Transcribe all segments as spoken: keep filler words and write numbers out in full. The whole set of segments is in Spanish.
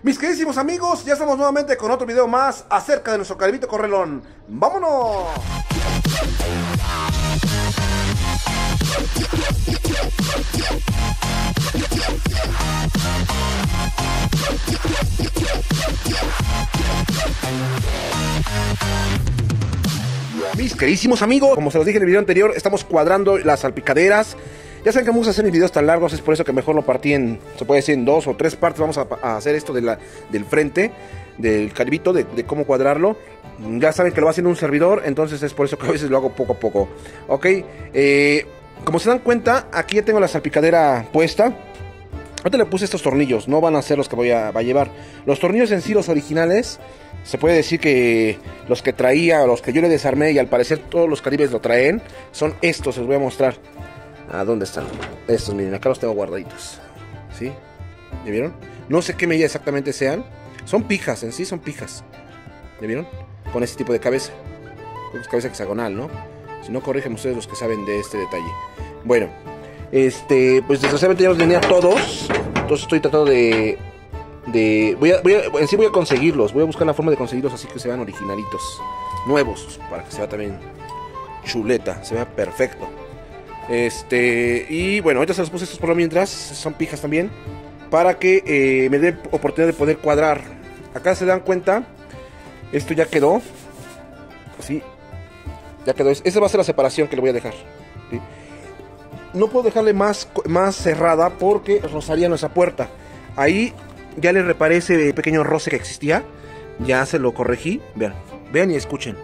Mis queridísimos amigos, ya estamos nuevamente con otro video más acerca de nuestro Calvito Correlón. ¡Vámonos! Mis queridísimos amigos, como se los dije en el video anterior, estamos cuadrando las salpicaderas. Ya saben que me gusta hacer mis videos tan largos, es por eso que mejor lo partí en, se puede decir, en dos o tres partes. Vamos a, a hacer esto de la, del frente, del calvito, de, de cómo cuadrarlo. Ya saben que lo va haciendo un servidor, entonces es por eso que a veces lo hago poco a poco. Ok, eh, como se dan cuenta, aquí ya tengo la salpicadera puesta. Ahorita le puse estos tornillos, no van a ser los que voy a, va a llevar. Los tornillos en sí, los originales, se puede decir que los que traía, los que yo le desarmé y al parecer todos los caribes lo traen, son estos, les voy a mostrar. ¿A dónde están? Estos, miren, acá los tengo guardaditos. ¿Sí? ¿Ya vieron? No sé qué medida exactamente sean. Son pijas, en sí son pijas. ¿Ya vieron? Con este tipo de cabeza. Es cabeza hexagonal, ¿no? Si no, corrigen ustedes los que saben de este detalle. Bueno, este, pues desgraciadamente ya los tenía todos. Entonces estoy tratando de... de voy a, voy a, en sí voy a conseguirlos. Voy a buscar la forma de conseguirlos así que se vean originalitos. Nuevos, para que se vea también chuleta. Se vea perfecto. Este, y bueno, ahorita se los puse estos por lo mientras, son pijas también, para que eh, me dé oportunidad de poder cuadrar. Acá se dan cuenta, esto ya quedó, así, ya quedó. Esa va a ser la separación que le voy a dejar, ¿sí? No puedo dejarle más, más cerrada porque rozaría nuestra puerta. Ahí ya le reparé ese pequeño roce que existía, ya se lo corregí, vean, vean y escuchen.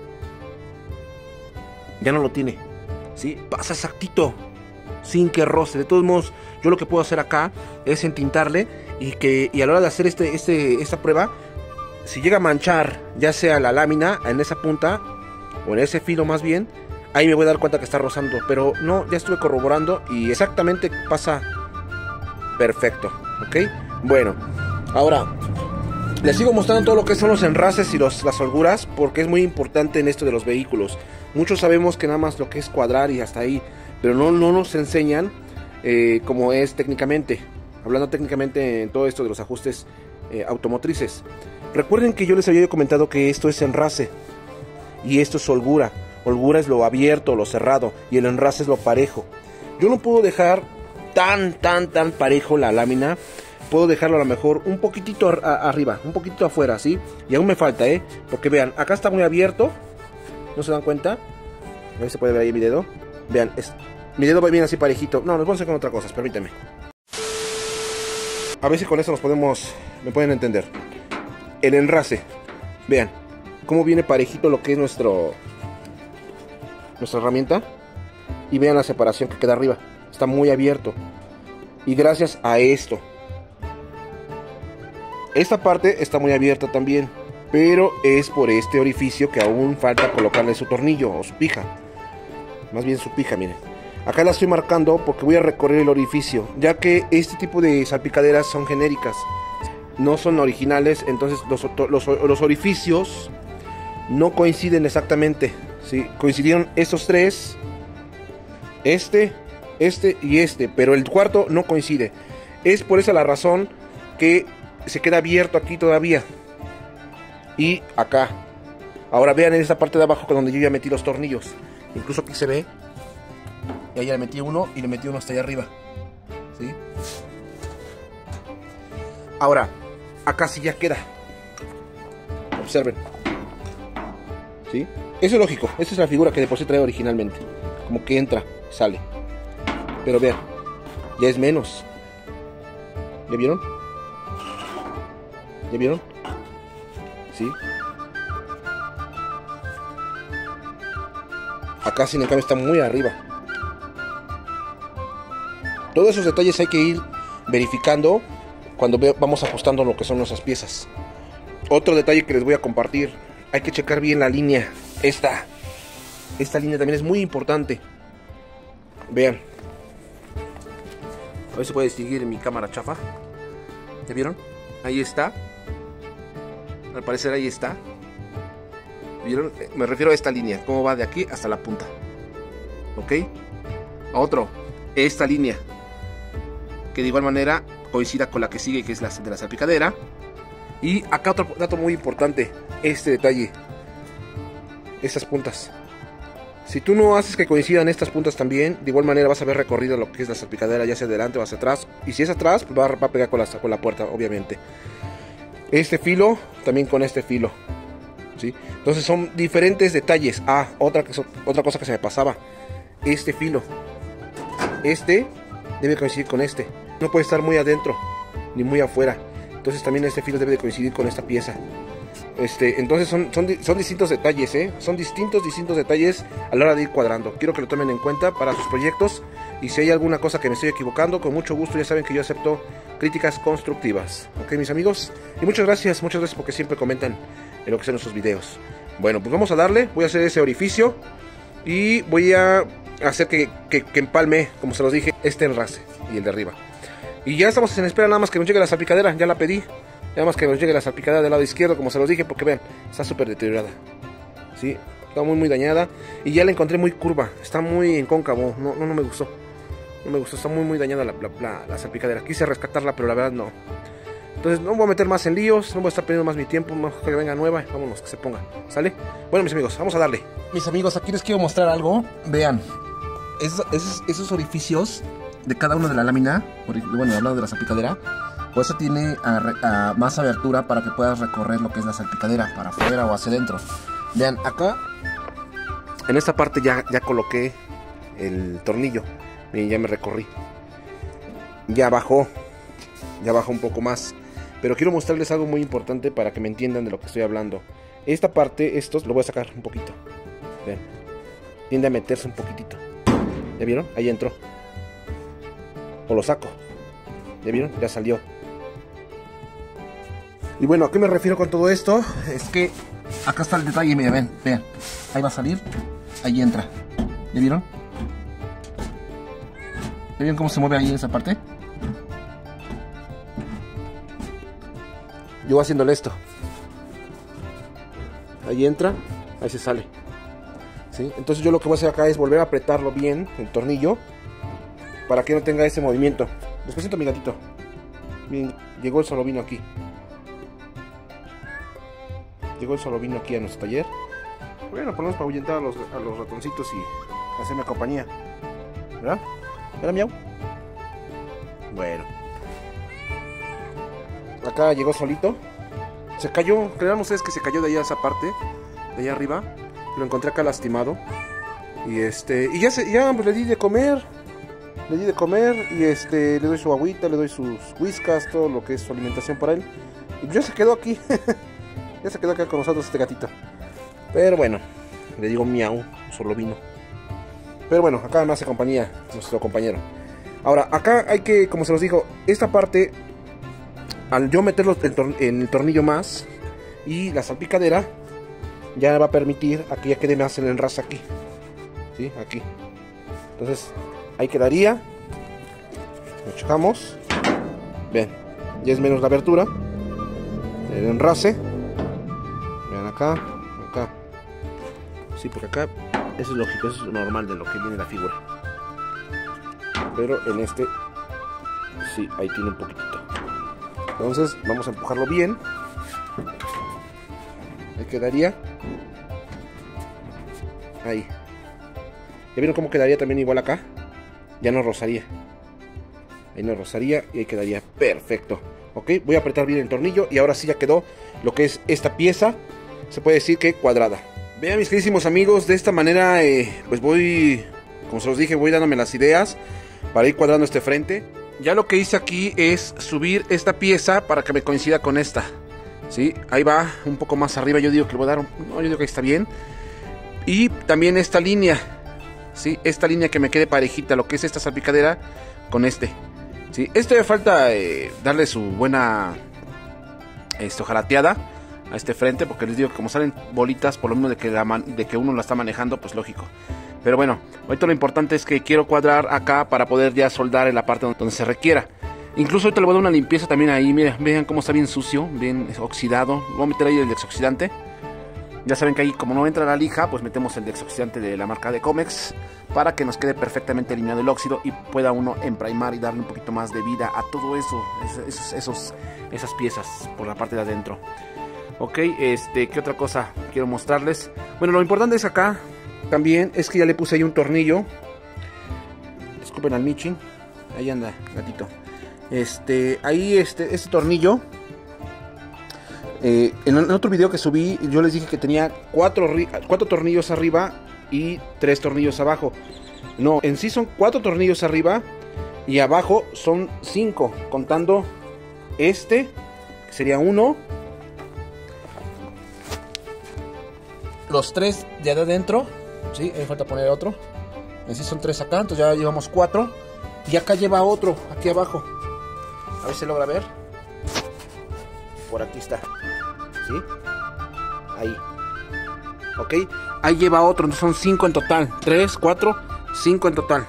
Ya no lo tiene. ¿Sí? Pasa exactito, sin que roce. De todos modos, yo lo que puedo hacer acá es entintarle y que y a la hora de hacer este, este, esta prueba, si llega a manchar, ya sea la lámina en esa punta o en ese filo más bien, ahí me voy a dar cuenta que está rozando. Pero no, ya estuve corroborando y exactamente pasa perfecto. ¿Ok? Bueno, ahora les sigo mostrando todo lo que son los enraces y los, las holguras, porque es muy importante en esto de los vehículos. Muchos sabemos que nada más lo que es cuadrar y hasta ahí, pero no, no nos enseñan eh, cómo es técnicamente, hablando técnicamente en todo esto de los ajustes eh, automotrices. Recuerden que yo les había comentado que esto es enrace y esto es holgura. Holgura es lo abierto, lo cerrado, y el enrace es lo parejo. Yo no puedo dejar tan, tan, tan parejo la lámina. Puedo dejarlo a lo mejor un poquitito a, arriba, un poquito afuera, ¿sí? Y aún me falta, ¿eh? Porque vean, acá está muy abierto. ¿No se dan cuenta? A ver si se puede ver ahí mi dedo. Vean, es, mi dedo va bien así parejito. No, nos vamos a hacer con otra cosa, permítanme. A ver si con eso nos podemos... me pueden entender. El enrace. Vean, cómo viene parejito lo que es nuestro... nuestra herramienta. Y vean la separación que queda arriba. Está muy abierto. Y gracias a esto. Esta parte está muy abierta también, pero es por este orificio que aún falta colocarle su tornillo o su pija. Más bien su pija, miren. Acá la estoy marcando porque voy a recorrer el orificio, ya que este tipo de salpicaderas son genéricas, no son originales. Entonces los, los, los orificios no coinciden exactamente, ¿sí? Coincidieron estos tres, este, este y este, pero el cuarto no coincide. Es por esa la razón que se queda abierto aquí todavía. Y acá. Ahora vean en esta parte de abajo donde yo ya metí los tornillos. Incluso aquí se ve. Y ahí le metí uno y le metí uno hasta allá arriba. ¿Sí? Ahora, acá sí ya queda. Observen. ¿Sí? Eso es lógico. Esa es la figura que de por sí trae originalmente. Como que entra, sale. Pero vean, ya es menos. ¿Ya vieron? ¿Ya vieron? ¿Sí? Acá sin en cambio está muy arriba. Todos esos detalles hay que ir verificando cuando vamos ajustando lo que son nuestras piezas. Otro detalle que les voy a compartir. Hay que checar bien la línea. Esta. Esta línea también es muy importante. Vean. A ver si puede distinguir en mi cámara chafa. ¿Ya vieron? Ahí está. Al parecer ahí está. ¿Vieron? Me refiero a esta línea. Cómo va de aquí hasta la punta. ¿Ok? Otro. Esta línea. Que de igual manera coincida con la que sigue, que es la de la salpicadera. Y acá otro dato muy importante, este detalle, estas puntas. Si tú no haces que coincidan estas puntas también, de igual manera vas a ver recorrido lo que es la salpicadera, ya sea adelante o hacia atrás. Y si es atrás, pues va a, va a pegar con la, con la puerta, obviamente. Este filo, también con este filo, ¿sí? Entonces son diferentes detalles. Ah, otra, otra cosa que se me pasaba. Este filo, este debe coincidir con este. No puede estar muy adentro, ni muy afuera. Entonces también este filo debe de coincidir con esta pieza. Este, entonces son, son, son distintos detalles, ¿eh? Son distintos, distintos detalles a la hora de ir cuadrando. Quiero que lo tomen en cuenta para sus proyectos. Y si hay alguna cosa que me estoy equivocando, con mucho gusto, ya saben que yo acepto críticas constructivas. Ok, mis amigos. Y muchas gracias, muchas gracias porque siempre comentan en lo que son nuestros videos. Bueno, pues vamos a darle. Voy a hacer ese orificio. Y voy a hacer que, que, que empalme, como se los dije, este enrase y el de arriba. Y ya estamos en espera nada más que nos llegue la salpicadera. Ya la pedí. Nada más que nos llegue la salpicadera del lado izquierdo, como se los dije, porque vean, está súper deteriorada. Sí, está muy muy dañada. Y ya la encontré muy curva, está muy en cóncavo. No, no, no me gustó. No me gustó, está muy muy dañada la, la, la, la salpicadera. Quise rescatarla, pero la verdad no. Entonces no voy a meter más en líos, no voy a estar perdiendo más mi tiempo. Mejor que venga nueva, vámonos, que se ponga. ¿Sale? Bueno, mis amigos, vamos a darle. Mis amigos, aquí les quiero mostrar algo. Vean, esos, esos, esos orificios de cada una de la lámina, bueno, hablando de la salpicadera, pues eso tiene a, a más abertura para que puedas recorrer lo que es la salpicadera, para afuera o hacia adentro. Vean, acá, en esta parte ya, ya coloqué el tornillo. Miren, ya me recorrí. Ya bajó, ya bajó un poco más. Pero quiero mostrarles algo muy importante para que me entiendan de lo que estoy hablando. Esta parte, estos, lo voy a sacar un poquito. Vean, tiende a meterse un poquitito. ¿Ya vieron? Ahí entró. O lo saco. ¿Ya vieron? Ya salió. Y bueno, ¿a qué me refiero con todo esto? Es que acá está el detalle, mira, ven, vean. Ahí va a salir, ahí entra. ¿Ya vieron? ¿Ya vieron cómo se mueve ahí esa parte? Yo voy haciéndole esto. Ahí entra, ahí se sale. ¿Sí? Entonces yo lo que voy a hacer acá es volver a apretarlo bien, el tornillo, para que no tenga ese movimiento. Despacito, mi gatito. Bien, llegó el solovino aquí. Llegó el solovino aquí a nuestro taller. Bueno, ponemos para ahuyentar a los, a los ratoncitos y hacerme compañía. ¿Verdad? ¿Verdad, miau? Bueno. Acá llegó solito. Se cayó, crean ustedes que se cayó de allá esa parte, de allá arriba. Lo encontré acá lastimado. Y este, y ya, se, ya pues, le di de comer. Le di de comer y este, le doy su agüita, le doy sus whiskas, todo lo que es su alimentación para él. Y ya se quedó aquí. Ya se quedó acá con nosotros este gatito. Pero bueno, le digo miau, solo vino. Pero bueno, acá me hace compañía nuestro compañero. Ahora, acá hay que, como se los dijo, esta parte, al yo meterlo en el tornillo más y la salpicadera, ya va a permitir a que ya quede más el enrase aquí. ¿Sí? Aquí. Entonces, ahí quedaría. Lo checamos. Bien, ya es menos la abertura. El enrase. Vean acá, acá. Sí, porque acá eso es lógico, eso es normal de lo que viene la figura. Pero en este, sí, ahí tiene un poquitito. Entonces, vamos a empujarlo bien. Ahí quedaría. Ahí. ¿Ya vieron cómo quedaría también igual acá? Ya no rozaría. Ahí no rozaría y ahí quedaría perfecto. Ok, voy a apretar bien el tornillo y ahora sí ya quedó lo que es esta pieza. Se puede decir que cuadrada. Vean, mis queridísimos amigos, de esta manera eh, pues voy, como se los dije, voy dándome las ideas para ir cuadrando este frente. Ya lo que hice aquí es subir esta pieza para que me coincida con esta. ¿Sí? Ahí va, un poco más arriba. Yo digo que le voy a dar un... No, yo digo que está bien. Y también esta línea, ¿sí? Esta línea que me quede parejita, lo que es esta salpicadera con este. ¿Sí? Esto me falta eh, darle su buena esto, jalateada a este frente, porque les digo que como salen bolitas, por lo menos de que, la man, de que uno la está manejando, pues lógico. Pero bueno, ahorita lo importante es que quiero cuadrar acá para poder ya soldar en la parte donde se requiera. Incluso ahorita le voy a dar una limpieza también ahí. Miren, vean cómo está bien sucio, bien oxidado. Voy a meter ahí el desoxidante. Ya saben que ahí, como no entra la lija, pues metemos el desoxidante de la marca de Comex para que nos quede perfectamente eliminado el óxido y pueda uno emprimar y darle un poquito más de vida a todo eso, esos, esos, esas piezas por la parte de adentro. Ok, este, ¿qué otra cosa quiero mostrarles? Bueno, lo importante es acá también es que ya le puse ahí un tornillo. Disculpen al Michin, ahí anda, gatito. Este, ahí este, este tornillo. Eh, en, en otro video que subí, yo les dije que tenía cuatro, cuatro tornillos arriba y tres tornillos abajo. No, en sí son cuatro tornillos arriba y abajo son cinco, contando este, que sería uno. Los tres de adentro, sí, me falta poner otro. En sí son tres acá, entonces ya llevamos cuatro. Y acá lleva otro, aquí abajo. A ver si se logra ver. Por aquí está. ¿Sí? Ahí. Ok. Ahí lleva otro. Entonces son cinco en total. tres, cuatro, cinco en total.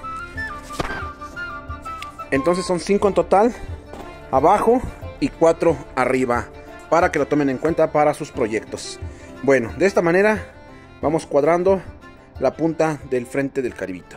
Entonces son cinco en total. Abajo y cuatro arriba. Para que lo tomen en cuenta para sus proyectos. Bueno, de esta manera vamos cuadrando la punta del frente del caribito.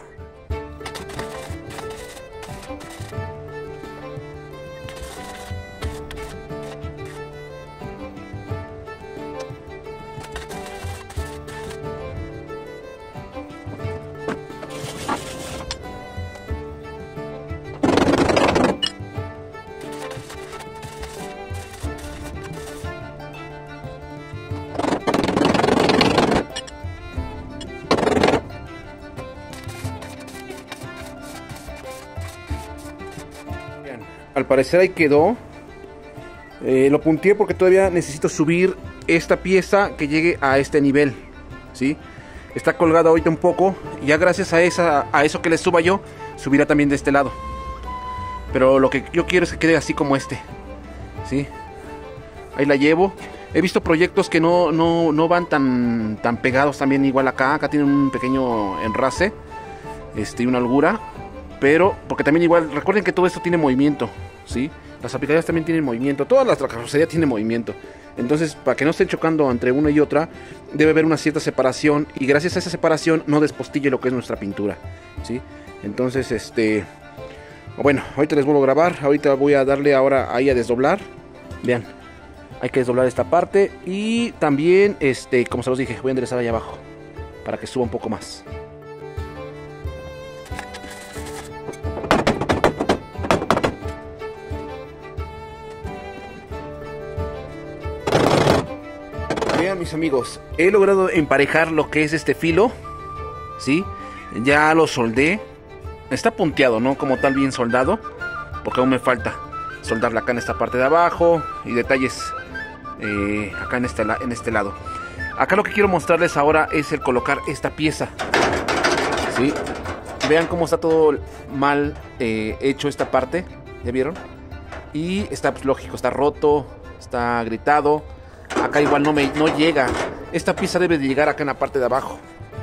Al parecer ahí quedó. Eh, lo punteé porque todavía necesito subir esta pieza que llegue a este nivel, ¿sí? Está colgada ahorita un poco y ya gracias a, esa, a eso que le suba yo, subirá también de este lado. Pero lo que yo quiero es que quede así como este, ¿sí? Ahí la llevo. He visto proyectos que no, no, no van tan, tan pegados también igual acá. Acá tienen un pequeño enrase, este, y una holgura. Pero, porque también igual, recuerden que todo esto tiene movimiento, ¿sí? Las aplicadoras también tienen movimiento, toda la carrocería tiene movimiento. Entonces, para que no estén chocando entre una y otra, debe haber una cierta separación. Y gracias a esa separación no despostille lo que es nuestra pintura, ¿sí? Entonces, este... bueno, ahorita les vuelvo a grabar. Ahorita voy a darle ahora ahí a desdoblar. Vean, hay que desdoblar esta parte. Y también, este, como se los dije, voy a enderezar ahí abajo para que suba un poco más. Vean, mis amigos, he logrado emparejar lo que es este filo, ¿sí? Ya lo soldé. Está punteado, ¿no? Como tal, bien soldado, porque aún me falta soldarla acá en esta parte de abajo y detalles eh, acá en este, en este lado. Acá lo que quiero mostrarles ahora es el colocar esta pieza, ¿sí? Vean cómo está todo mal eh, hecho esta parte, ¿ya vieron? Y está, pues, lógico, está roto, está gritado. Acá igual no, me, no llega. Esta pieza debe de llegar acá en la parte de abajo.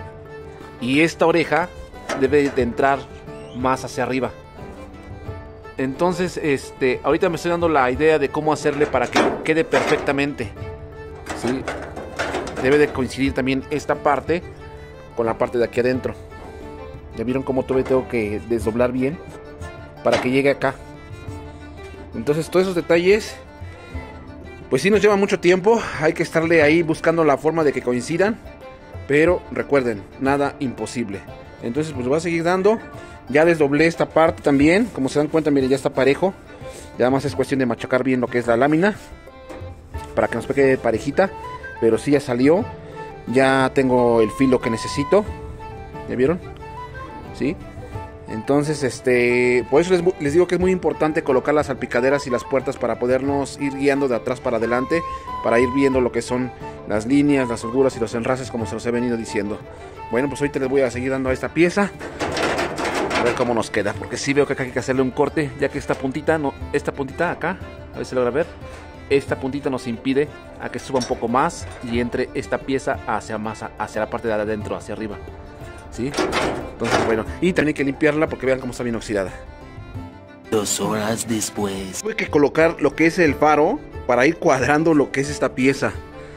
Y esta oreja debe de entrar más hacia arriba. Entonces, este, ahorita me estoy dando la idea de cómo hacerle para que quede perfectamente, ¿sí? Debe de coincidir también esta parte con la parte de aquí adentro. ¿Ya vieron cómo todavía tengo que desdoblar bien para que llegue acá? Entonces, todos esos detalles, pues sí nos lleva mucho tiempo. Hay que estarle ahí buscando la forma de que coincidan. Pero recuerden, nada imposible. Entonces pues voy a seguir dando. Ya desdoblé esta parte también. Como se dan cuenta, miren, ya está parejo. Ya más es cuestión de machacar bien lo que es la lámina, para que nos quede parejita. Pero sí ya salió. Ya tengo el filo que necesito. ¿Ya vieron? ¿Sí? Entonces, este, por eso les, les digo que es muy importante colocar las salpicaderas y las puertas para podernos ir guiando de atrás para adelante, para ir viendo lo que son las líneas, las holguras y los enrases, como se los he venido diciendo. Bueno, pues ahorita les voy a seguir dando a esta pieza, a ver cómo nos queda, porque sí veo que acá hay que hacerle un corte, ya que esta puntita, no, esta puntita acá, a ver si logra ver, esta puntita nos impide a que suba un poco más y entre esta pieza hacia más, hacia la parte de adentro, hacia arriba. ¿Sí? Entonces, bueno, y también hay que limpiarla porque vean cómo está bien oxidada. Dos horas después. Tuve que colocar lo que es el faro para ir cuadrando lo que es esta pieza,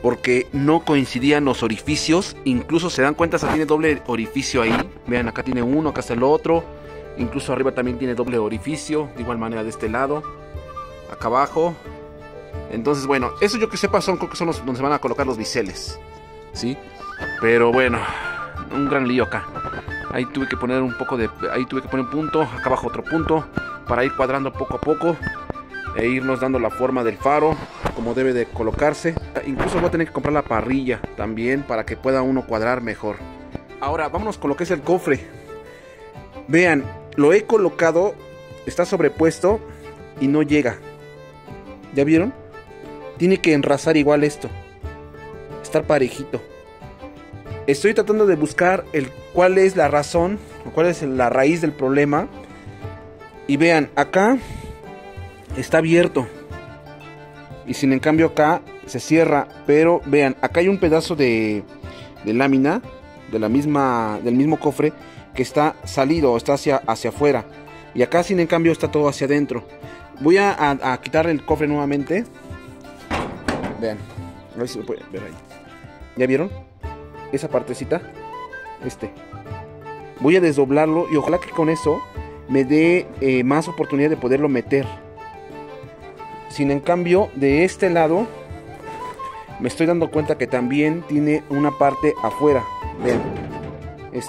porque no coincidían los orificios. Incluso se dan cuenta, se tiene doble orificio ahí. Vean, acá tiene uno, acá está el otro. Incluso arriba también tiene doble orificio, de igual manera de este lado, acá abajo. Entonces, bueno, eso yo que sepa son, creo que son los donde se van a colocar los biseles, ¿sí? Pero bueno, un gran lío acá. Ahí tuve que poner un poco de, ahí tuve que poner un punto, acá abajo otro punto, para ir cuadrando poco a poco e irnos dando la forma del faro como debe de colocarse. Incluso voy a tener que comprar la parrilla también para que pueda uno cuadrar mejor. Ahora vámonos con lo que es el cofre. Vean, lo he colocado, está sobrepuesto y no llega. ¿Ya vieron? Tiene que enrazar igual esto, estar parejito. Estoy tratando de buscar el cuál es la razón, o cuál es la raíz del problema. Y vean, acá está abierto y sin en cambio acá se cierra. Pero vean, acá hay un pedazo de, de lámina de la misma, del mismo cofre que está salido, está hacia, hacia afuera. Y acá sin en cambio está todo hacia adentro. Voy a, a, a quitar el cofre nuevamente. Vean, a ver si lo pueden ver ahí. ¿Ya vieron? Esa partecita, este. Voy a desdoblarlo y ojalá que con eso me dé eh, más oportunidad de poderlo meter. Sin en cambio, de este lado me estoy dando cuenta que también tiene una parte afuera. Vean, este.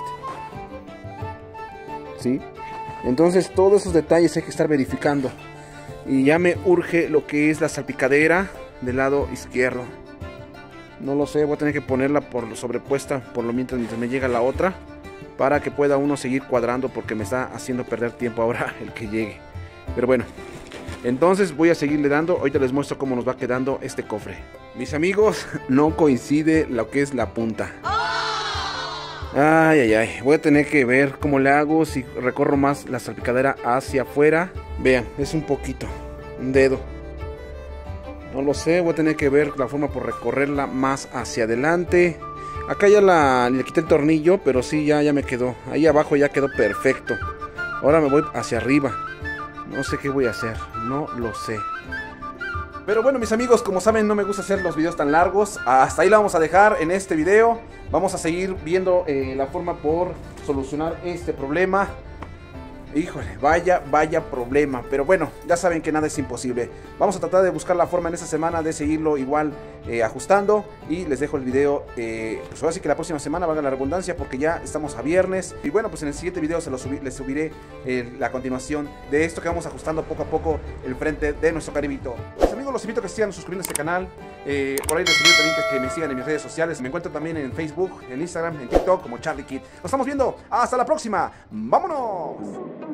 ¿Sí? Entonces todos esos detalles hay que estar verificando. Y ya me urge lo que es la salpicadera del lado izquierdo. No lo sé, voy a tener que ponerla por sobrepuesta por lo mientras, mientras me llega la otra, para que pueda uno seguir cuadrando, porque me está haciendo perder tiempo ahora el que llegue. Pero bueno, entonces voy a seguirle dando. Ahorita les muestro cómo nos va quedando este cofre. Mis amigos, no coincide lo que es la punta. Ay, ay, ay, voy a tener que ver cómo le hago, si recorro más la salpicadera hacia afuera. Vean, es un poquito, un dedo. No lo sé, voy a tener que ver la forma por recorrerla más hacia adelante. Acá ya la, le quité el tornillo, pero sí, ya, ya me quedó. Ahí abajo ya quedó perfecto. Ahora me voy hacia arriba. No sé qué voy a hacer, no lo sé. Pero bueno, mis amigos, como saben, no me gusta hacer los videos tan largos. Hasta ahí la vamos a dejar en este video. Vamos a seguir viendo eh, la forma por solucionar este problema. Híjole, vaya, vaya problema. Pero bueno, ya saben que nada es imposible. Vamos a tratar de buscar la forma en esta semana de seguirlo igual eh, ajustando. Y les dejo el video, eh, pues ahora sí que la próxima semana, valga la redundancia, porque ya estamos a viernes. Y bueno, pues en el siguiente video se lo subí, les subiré eh, la continuación de esto que vamos ajustando poco a poco el frente de nuestro caribito. Mis amigos, los invito a que sigan suscribiendo a este canal. Eh, por ahí les invito también que, que me sigan en mis redes sociales. Me encuentro también en Facebook, en Instagram, en TikTok como Charlie Kid. Nos estamos viendo. Hasta la próxima. ¡Vámonos!